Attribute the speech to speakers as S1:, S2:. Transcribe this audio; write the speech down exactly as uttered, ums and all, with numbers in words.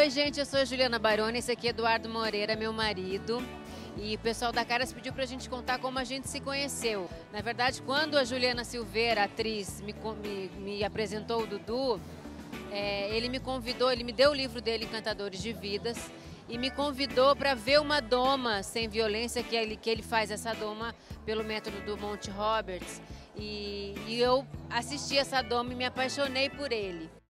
S1: Oi, gente, eu sou a Juliana Baroni, esse aqui é Eduardo Moreira, meu marido. E o pessoal da Caras pediu pra gente contar como a gente se conheceu. Na verdade, quando a Juliana Silveira, atriz, me, me, me apresentou o Dudu, é, ele me convidou, ele me deu o livro dele, Encantadores de Vidas, e me convidou para ver uma doma sem violência, que ele, que ele faz essa doma pelo método do Monty Roberts. E, e eu assisti essa doma e me apaixonei por ele.